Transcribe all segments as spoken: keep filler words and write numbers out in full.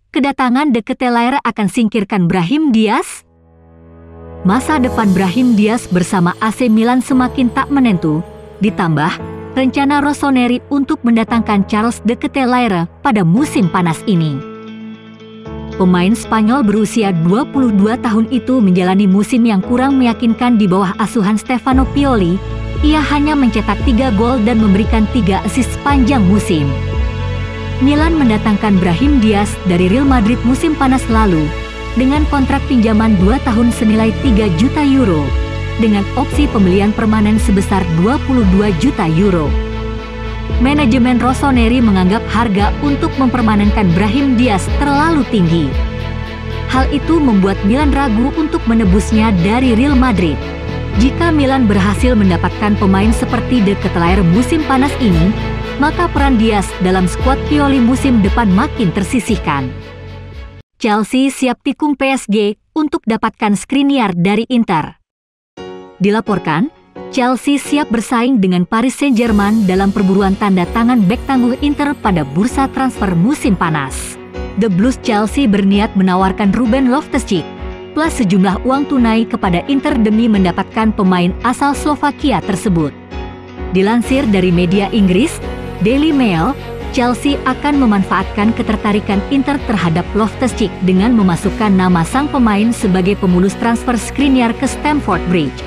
kedatangan De Ketelaere akan singkirkan Brahim Diaz? Masa depan Brahim Diaz bersama A C Milan semakin tak menentu, ditambah rencana Rossoneri untuk mendatangkan Charles De Ketelaere pada musim panas ini. Pemain Spanyol berusia dua puluh dua tahun itu menjalani musim yang kurang meyakinkan di bawah asuhan Stefano Pioli. Ia hanya mencetak tiga gol dan memberikan tiga assist sepanjang musim. Milan mendatangkan Brahim Diaz dari Real Madrid musim panas lalu dengan kontrak pinjaman dua tahun senilai tiga juta euro dengan opsi pembelian permanen sebesar dua puluh dua juta euro. Manajemen Rossoneri menganggap harga untuk mempermanenkan Brahim Diaz terlalu tinggi. Hal itu membuat Milan ragu untuk menebusnya dari Real Madrid. Jika Milan berhasil mendapatkan pemain seperti De Ketelaere musim panas ini, maka peran Diaz dalam skuad Pioli musim depan makin tersisihkan. Chelsea siap tikung P S G untuk dapatkan Skriniar dari Inter. Dilaporkan, Chelsea siap bersaing dengan Paris Saint-Germain dalam perburuan tanda tangan bek tangguh Inter pada bursa transfer musim panas. The Blues Chelsea berniat menawarkan Ruben Loftus-Cheek plus sejumlah uang tunai kepada Inter demi mendapatkan pemain asal Slovakia tersebut. Dilansir dari media Inggris, Daily Mail, Chelsea akan memanfaatkan ketertarikan Inter terhadap Loftus-Cheek dengan memasukkan nama sang pemain sebagai pemulus transfer Skriniar ke Stamford Bridge.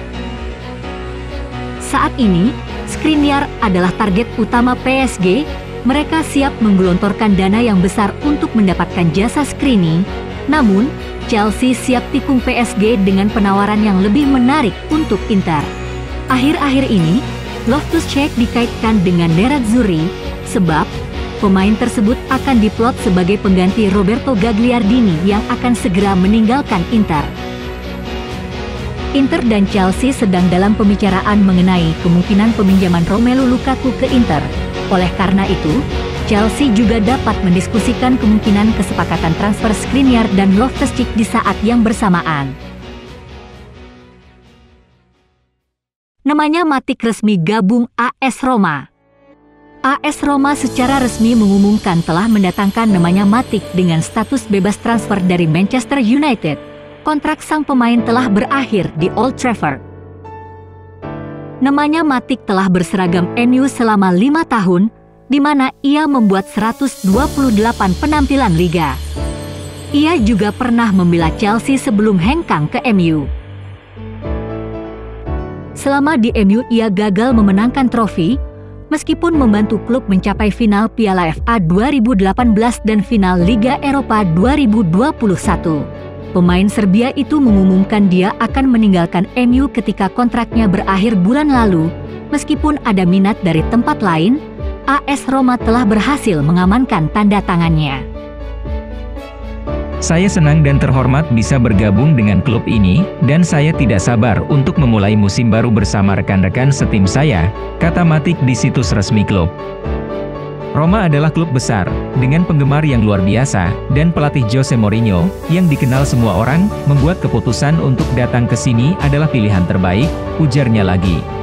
Saat ini, Skriniar adalah target utama P S G. Mereka siap menggelontorkan dana yang besar untuk mendapatkan jasa Skriniar. Namun, Chelsea siap tikung P S G dengan penawaran yang lebih menarik untuk Inter. Akhir-akhir ini, Loftus-Cheek dikaitkan dengan Nerazzurri, sebab pemain tersebut akan diplot sebagai pengganti Roberto Gagliardini yang akan segera meninggalkan Inter. Inter dan Chelsea sedang dalam pembicaraan mengenai kemungkinan peminjaman Romelu Lukaku ke Inter. Oleh karena itu, Chelsea juga dapat mendiskusikan kemungkinan kesepakatan transfer Skriniar dan Loftus-Cheek di saat yang bersamaan. Namanya Matic resmi gabung A S Roma. A S Roma secara resmi mengumumkan telah mendatangkan namanya Matic dengan status bebas transfer dari Manchester United. Kontrak sang pemain telah berakhir di Old Trafford. Namanya Matic telah berseragam M U selama lima tahun, di mana ia membuat seratus dua puluh delapan penampilan liga. Ia juga pernah membela Chelsea sebelum hengkang ke M U. Selama di M U ia gagal memenangkan trofi, meskipun membantu klub mencapai final Piala F A dua ribu delapan belas dan final Liga Eropa dua ribu dua puluh satu. Pemain Serbia itu mengumumkan dia akan meninggalkan M U ketika kontraknya berakhir bulan lalu. Meskipun ada minat dari tempat lain, A S Roma telah berhasil mengamankan tanda tangannya. Saya senang dan terhormat bisa bergabung dengan klub ini, dan saya tidak sabar untuk memulai musim baru bersama rekan-rekan setim saya, kata Matic di situs resmi klub. Roma adalah klub besar, dengan penggemar yang luar biasa, dan pelatih Jose Mourinho, yang dikenal semua orang, membuat keputusan untuk datang ke sini adalah pilihan terbaik, ujarnya lagi.